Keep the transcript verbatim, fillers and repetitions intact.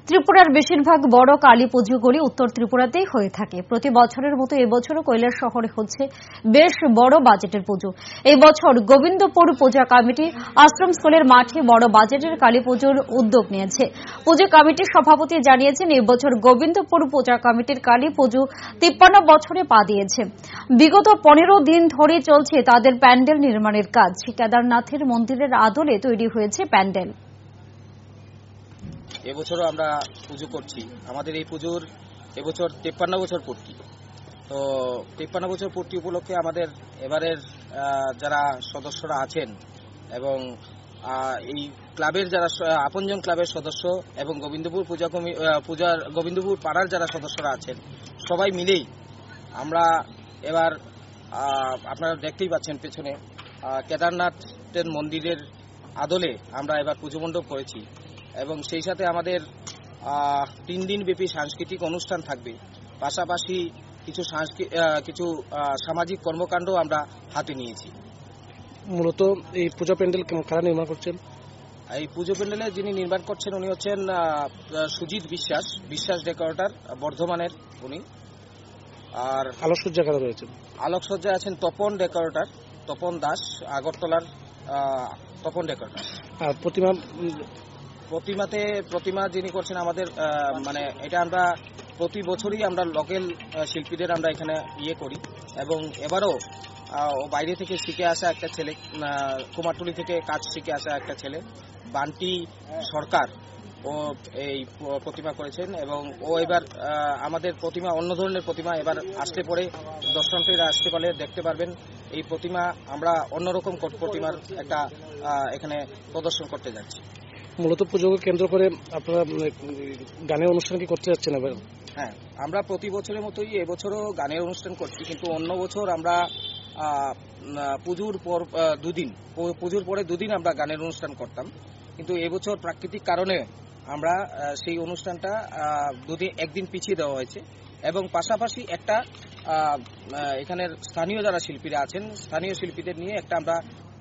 ত্রিপুরার বেশিরভাগ বড় কালী পুজোগুলি উত্তর ত্রিপুরাতেই হয়ে থাকে। প্রতি বছরের মতো এবছরও কৈলাস শহরে হচ্ছে বেশ বড় বাজেটের পুজো। এই বছর গোবিন্দপুর পূজা কমিটি আশ্রম স্কুলের মাঠে বড় বাজেটের কালী পুজোর উদ্যোগ নিয়েছে। পুজো কমিটির সভাপতি জানিয়েছেন, এই বছর গোবিন্দপুর পূজা কমিটির কালী পুজো তিপ্পান্ন বছরে পা দিয়েছে। বিগত পনেরো দিন ধরে চলছে তাদের প্যান্ডেল নির্মাণের কাজ। কেদারনাথের মন্দিরের আদলে তৈরি হয়েছে প্যান্ডেল। এবছরও আমরা পুজো করছি। আমাদের এই পুজোর এবছর তেপ্পান্ন বছর পূর্তি। তো তেপ্পান্ন বছর পূর্তি উপলক্ষে আমাদের এবারের যারা সদস্যরা আছেন এবং এই ক্লাবের যারা আপনজন ক্লাবের সদস্য এবং গোবিন্দপুর পূজা কমি পূজার গোবিন্দপুর পাড়ার যারা সদস্যরা আছেন সবাই মিলেই আমরা এবার আপনারা দেখতেই পাচ্ছেন পেছনে কেদারনাথের মন্দিরের আদলে আমরা এবার পুজো মণ্ডপ করেছি এবং সেই সাথে আমাদের তিন দিন ব্যাপী সাংস্কৃতিক অনুষ্ঠান থাকবে। পাশাপাশি কিছু কিছু সামাজিক কর্মকাণ্ড আমরা হাতে নিয়েছি। মূলত এই পূজা প্যান্ডেল কারা নির্মাণ করছেন? এই পুজো প্যান্ডেলে যিনি নির্মাণ করছেন উনি হচ্ছেন সুজিত বিশ্বাস, বিশ্বাস ডেকোরেটর, বর্ধমানের উনি। আর আলোকসজ্জা কারা রয়েছেন? আলোকসজ্জায় আছেন তপন ডেকোরেটর, তপন দাস, আগরতলার তপন ডেকোরেটর। আর প্রতিমা প্রতিমাতে প্রতিমা যিনি করছেন আমাদের মানে এটা আমরা প্রতি বছরই আমরা লোকাল শিল্পীদের আমরা এখানে ইয়ে করি এবং এবারও বাইরে থেকে শিখে আসা একটা ছেলে, কুমারটুলি থেকে কাজ শিখে আসা একটা ছেলে বান্টি সরকার, ও এই প্রতিমা করেছেন এবং ও এবার আমাদের প্রতিমা অন্য ধরনের প্রতিমা এবার আসতে পরে দর্শনার্থীরা আসতে পারলে দেখতে পারবেন। এই প্রতিমা আমরা অন্যরকম প্রতিমার একটা এখানে প্রদর্শন করতে যাচ্ছি। মূলত পুজোকে কেন্দ্র করে আপনারা গানের অনুষ্ঠান কি করতে যাচ্ছেন এবার? হ্যাঁ, আমরা প্রতি বছরের মতোই এবছরও গানের অনুষ্ঠান করছি, কিন্তু অন্য বছর আমরা পুজোর পর দুদিন পুজোর পরে দুদিন আমরা গানের অনুষ্ঠান করতাম, কিন্তু এবছর প্রাকৃতিক কারণে আমরা সেই অনুষ্ঠানটা দুদিন একদিন পিছিয়ে দেওয়া হয়েছে এবং পাশাপাশি একটা এখানের স্থানীয় যারা শিল্পীরা আছেন স্থানীয় শিল্পীদের নিয়ে একটা আমরা